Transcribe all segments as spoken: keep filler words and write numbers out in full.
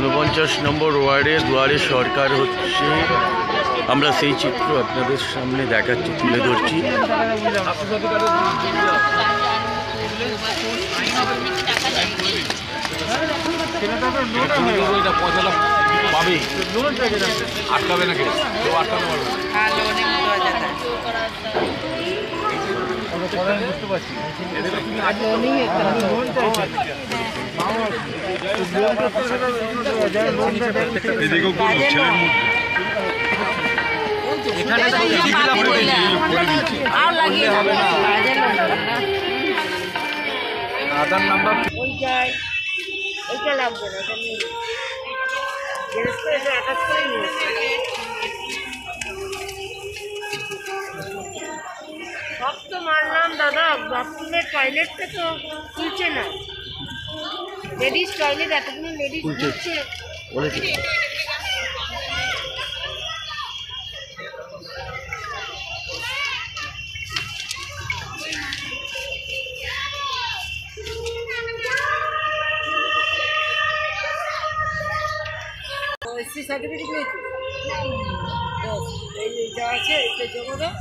ঊনপঞ্চাশ নম্বর ওয়ার্ডে দুয়ারে সরকার হচ্ছে। আমরা সেই চিত্র আপনাদের সামনে দেখাচ্ছি, তুলে ধরছি। পাবে আটকাবে নাকি আটকাতে পারবে বুঝতে পারছি। আধার নাম্বার ওইটাই ওইটা লাগবে না, ওটা নিয়ে গ্যারেজ করে এটা অ্যাটাচ করে নিয়ে সব তো মানলাম দাদা, বাথরুমের টয়লেটটা তো খুলছে না। লেডিস টয়লেট এতগুলো লেডিস খুলছে বলেছে। এসসি সার্টিফিকেট নিয়েছি এই যা আছে এটা জমা দাও।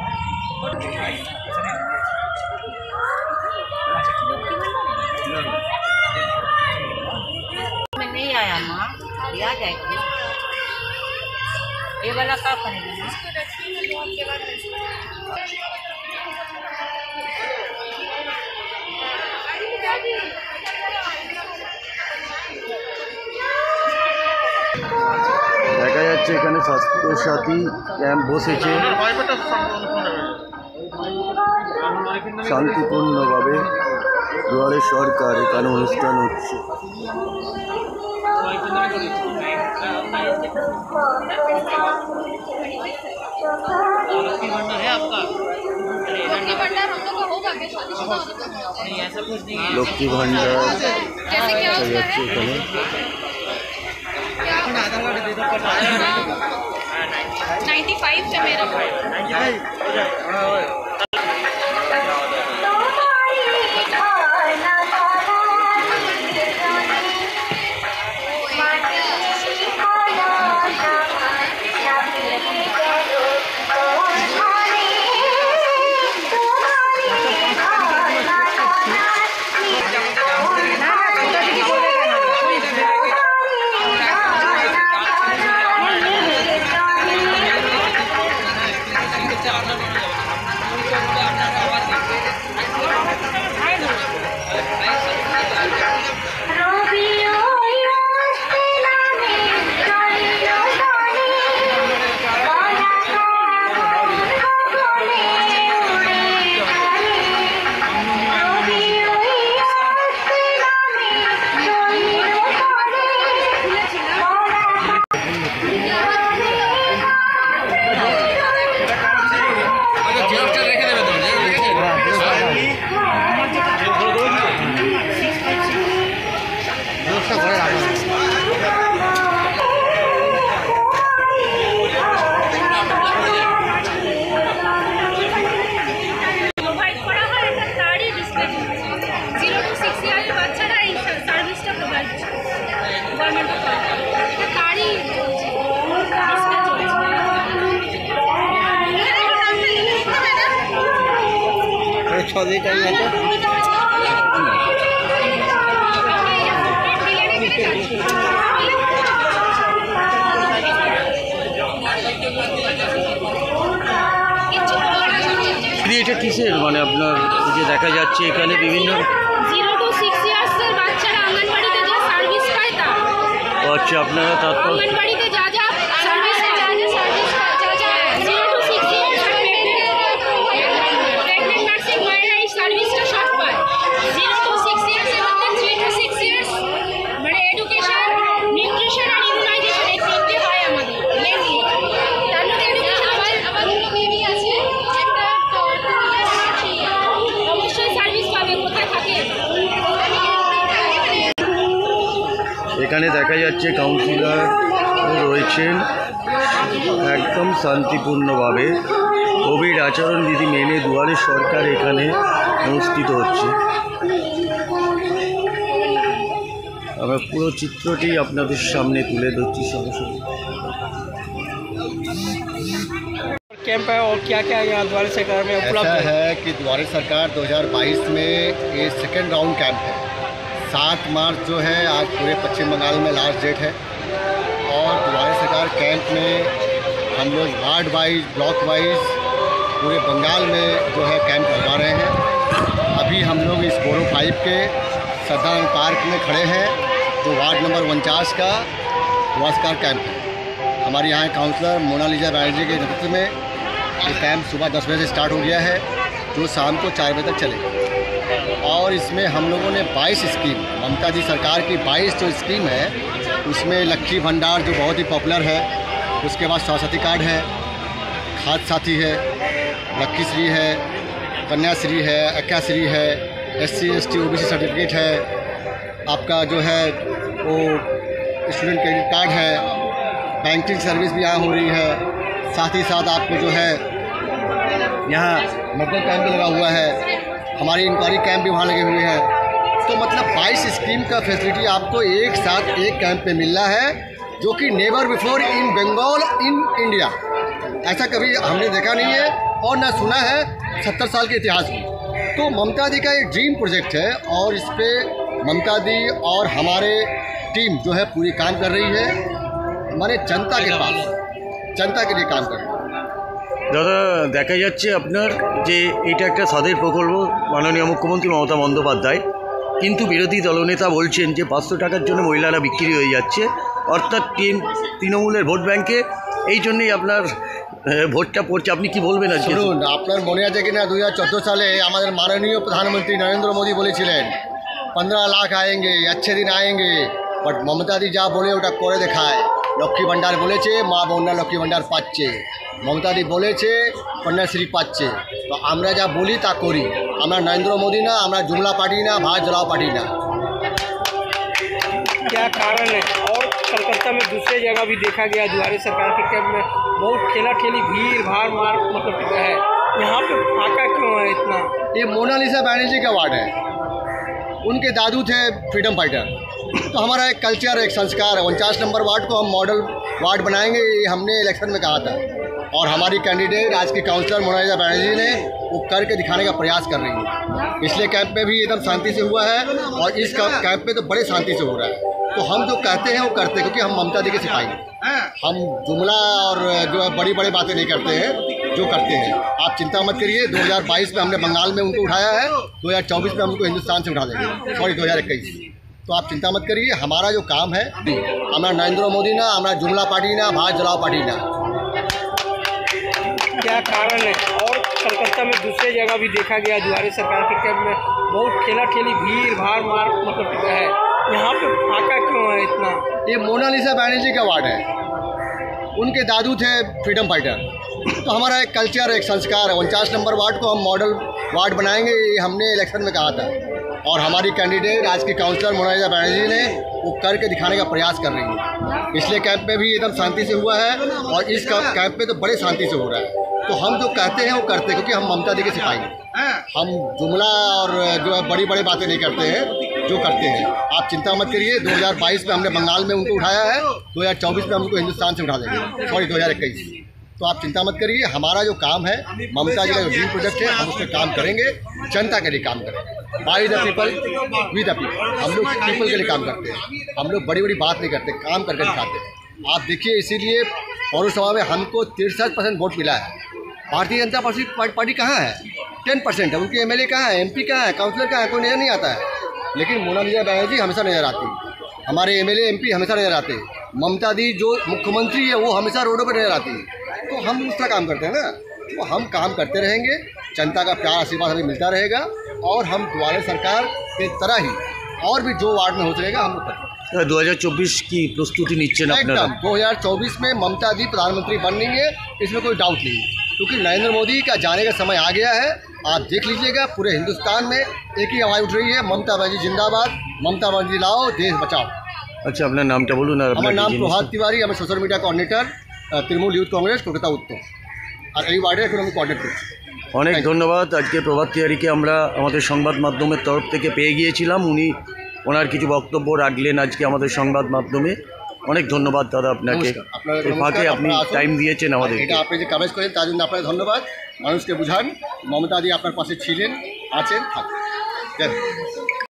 मैं नहीं आया माँ, आ जाएगी ये वाला क्या करेंगे ना? দেখা যাচ্ছে এখানে স্বাস্থ্যসাথী ক্যাম্প বসেছে শান্তিপূর্ণভাবে। দুয়ারে সরকার এখানে অনুষ্ঠান হচ্ছে। লক্ষ্মী ভান্ডার দেখা যাচ্ছে এখানে। नाइन्टी फाइव से मेरा ছবি টাইম আছে। এটা কিসের মানে আপনার যে দেখা যাচ্ছে এখানে বিভিন্ন জিরো টু সিক্স ইয়ার্সের বাচ্চারা অঙ্গনবাড়িতে যা সার্ভিস পায় তা আচ্ছা আপনারা তারপর অঙ্গনবাড়িতে যা যা সার্ভিস পায় যা যা সার্ভিস পায় যা যা zero to six years pregnant nursing মায়েরা এই সার্ভিসটা সব পায়। জিরো টু সিক্স ইয়ার্স এবং থ্রি টু সিক্স ইয়ার্স মানে এডুকেশন, নিউট্রিশন আর ইমিউনাইজেশন এই তিনটে হয় আমাদের মেনলি। তার মধ্যে এডুকেশন হয়। আমার দুটো বেবি আছে, একটা অবশ্যই সার্ভিস পাবে। কোথায় থাকে এখানে দেখা যাচ্ছে কাউন্সিলর রয়েছেন একদম শান্তিপূর্ণভাবে। কোভিড আচরণবিধি মেনে দুয়ারে সরকার এখানে অনুষ্ঠিত হচ্ছে। আমরা পুরো চিত্রটি আপনাদের সামনে তুলে ধরছি সরাসরি। कैंप है और क्या क्या यहाँ द्वारा सरकार में उपलब्ध ऐसा है? है कि द्वारा सरकार दो हज़ार बाईस में ये सेकेंड राउंड कैंप है। सात मार्च जो है आज पूरे पश्चिम बंगाल में लास्ट डेट है और द्वारा सरकार कैंप में हम लोग वार्ड वाइज ब्लॉक वाइज पूरे बंगाल में जो है कैंप लगवा रहे हैं। अभी हम लोग इस बोरो फाइव के सदानंद पार्क में खड़े हैं जो वार्ड नंबर उनचास का द्वारा सरकार कैंप है। हमारे यहाँ काउंसलर मोनालिसा बैनर्जी के नेतृत्व में ये कैंप सुबह दस बजे से स्टार्ट हो गया है जो शाम को चार बजे तक चलेगा। और इसमें हम लोगों ने बाईस स्कीम, ममता जी सरकार की बाईस जो स्कीम है उसमें लक्ष्मी भंडार जो बहुत ही पॉपुलर है, उसके बाद स्वास्थ्य कार्ड है, खाद साथी है, लक्ष्मीश्री है, कन्याश्री है, अक्याश्री है, S C S T O B C certificate है, आपका जो है वो स्टूडेंट क्रेडिट कार्ड है, बैंकिंग सर्विस भी यहाँ हो रही है। साथ ही साथ आपको जो है यहाँ मेडिकल कैंप भी लगा हुआ है, हमारी इंक्वायरी कैंप भी वहाँ लगे हुए हैं। तो मतलब बाईस स्कीम का फैसिलिटी आपको एक साथ एक कैंप पे मिल रहा है जो कि never before in Bengal in India ऐसा कभी हमने देखा नहीं है और ना सुना है सत्तर साल के इतिहास में। तो ममता दी का एक ड्रीम प्रोजेक्ट है और इस पर ममता दी और हमारे टीम जो है पूरी काम कर रही है, हमारे जनता के पास जनता के लिए काम कर रही है। দাদা দেখা যাচ্ছে আপনার যে এটা একটা স্বাদের প্রকল্প মাননীয় মুখ্যমন্ত্রী মমতা বন্দ্যোপাধ্যায়, কিন্তু বিরোধী দলনেতা বলছেন যে পাঁচশো টাকার জন্য মহিলারা বিক্রি হয়ে যাচ্ছে, অর্থাৎ তৃণমূলের ভোট ব্যাংকে, এই জন্যই আপনার ভোটটা পড়ছে। আপনি কি বলবেন? আজকে শুনুন, আপনার মনে আছে কি না দু হাজার চোদ্দো সালে আমাদের মাননীয় প্রধানমন্ত্রী নরেন্দ্র মোদী বলেছিলেন पंद्रह लाख आएंगे, अच्छे दिन आएंगे, बट ममता दी जा बोले ওটা করে দেখায়। লক্ষ্মী ভান্ডার বলেছে, মা বোনরা লক্ষ্মী ভান্ডার পাচ্ছে, মমতা দি বলেছে কন্যাশ্রী পাচ্ছে। তো আমরা যা বলি তা করি। আমরা নরেন্দ্র মোদী না, আমরা जुमला पार्टी ना, भाज जलाओ पार्टी ना। क्या कारण है? और कलकत्ता में दूसरे जगह भी देखा गया द्वारा सरकार के कैंप में बहुत ठेला ठेली भीड़ भाड़ मार मतलब है, यहाँ पे फाका क्यों है इतना? ये मोनालिसा बैनर्जी का वार्ड है, उनके दादू थे फ्रीडम फाइटर। तो हमारा एक कल्चर, एक संस्कार है। उनचास नंबर वार्ड को हम मॉडल वार्ड बनाएंगे, ये हमने इलेक्शन में कहा था और हमारी कैंडिडेट आज की काउंसलर मोनालिसा बैनर्जी ने वो करके दिखाने का प्रयास कर रही है। पिछले कैंप में भी एकदम शांति से हुआ है और इस कैंप में तो बड़े शांति से हो रहा है। तो हम जो कहते हैं वो करते हैं, क्योंकि हम ममता दी के सिपाही हैं। हम जुमला और जो है बड़ी बड़ी बातें नहीं करते हैं, जो करते हैं। आप चिंता मत करिए, दो हज़ार बाईस में हमने बंगाल में उनको उठाया है, दो हज़ार चौबीस में हम उनको हिंदुस्तान से उठा देंगे, सॉरी दो हज़ार इक्कीस। तो आप चिंता मत करिए, हमारा जो काम है, हमारा नरेंद्र मोदी ना, हमारा जुमला पार्टी ना, भाज जलाओ पार्टी ना। क्या कारण है? और कलकत्ता में दूसरे जगह भी देखा गया द्वारा सरकार के कैंप में बहुत ठेला ठेली भीड़ भाड़ मार मतलब है, यहाँ पे फाका क्यों है इतना? ये मोनालिसा बैनर्जी का वार्ड है, उनके दादू थे फ्रीडम फाइटर। तो हमारा एक कल्चर, एक संस्कार है। उनचास नंबर वार्ड को हम मॉडल वार्ड बनाएंगे, ये हमने इलेक्शन में कहा था और हमारी कैंडिडेट आज की काउंसलर मोनालिसा बैनर्जी ने वो करके दिखाने का प्रयास कर रही है। पिछले कैंप में भी एकदम शांति से हुआ है और इस कैंप में तो बड़े शांति से हो रहा है। तो हम जो कहते हैं वो करते हैं, क्योंकि हम ममता दी के सिपाही हैं। हम जुमला और जो है बड़ी बड़ी बातें नहीं करते हैं, जो करते हैं। आप चिंता मत करिए, दो हज़ार बाईस में हमने बंगाल में उनको उठाया है, दो हज़ार चौबीस में हम उनको हिंदुस्तान से उठा देंगे, सॉरी दो हज़ार इक्कीस। तो आप चिंता मत करिए, हमारा जो काम है, ममता जी का जो ड्रीम प्रोजेक्ट है, हम उस पर काम करेंगे, जनता के लिए काम करेंगे। By the people with the people. हम लोग पीपल के लिए काम करते हैं, हम लोग बड़ी बड़ी बात नहीं करते, काम करके दिखाते हैं। आप देखिए, इसीलिए पौरसभा में हमको तिरसठ परसेंट वोट मिला है। भारतीय जनता पार्टी पार्टी कहाँ है? टेन परसेंट है। उनके एम एल ए कहाँ है, एम पी कहाँ है, काउंसलर कहाँ है? कोई नज़र नहीं आता है। लेकिन मोनालिसा बैनर्जी हमेशा नज़र आती है, हमारे M L A M P हमेशा नज़र आते हैं, ममता दी जो मुख्यमंत्री है वो हमेशा रोडों पर नज़र आती है। तो हम उसका काम करते हैं ना, तो हम काम करते रहेंगे, जनता का प्यार आशीर्वाद हमें मिलता रहेगा और हम द्वारा सरकार के तरह ही और भी जो वार्ड में हो सकेगा हम लोग करेंगे। दो हज़ार चौबीस की प्रस्तुति निश्चय एकदम दो हज़ार चौबीस में ममता दी प्रधानमंत्री बन रही है, इसमें कोई डाउट नहीं है, क्योंकि नरेंद्र मोदी का जाने का समय आ गया है। आप देख लीजिएगा, पूरे हिंदुस्तान में एक ही आवाज़ उठ रही है, ममता बनर्जी जिंदाबाद, ममता बनर्जी लाओ, देश बचाओ। अच्छा, अपना नामটা বলুন। আর আমার নাম প্রভাত তিওয়ারি, আমি social media coordinator, Trinamool youth Congress Kolkata Uttar, আর এই ওয়ার্ডে এখন আমি কোঅর্ডিনেট করছি। অনেক ধন্যবাদ। আজকে প্রভাত তিওয়ারিকে আমরা আমাদের সংবাদ মাধ্যমের তরফ থেকে পেয়ে গিয়েছিলাম, উনি ওনার কিছু বক্তব্য রাখলেন আজকে আমাদের সংবাদ মাধ্যমে। অনেক ধন্যবাদ দাদা আপনাকে, নমস্কার। আপনার- এই ফাঁকে নমস্কার, আপনি আপনারা আসুন। টাইম দিয়েছেন আমাদের। এটা আপনি যে কাভারেজ করেন তার জন্য আপনাকে ধন্যবাদ। মানুষকে বুঝান, মমতা দি আপনার পাশে ছিলেন, আছেন, থাকবেন। জয় হিন্দ।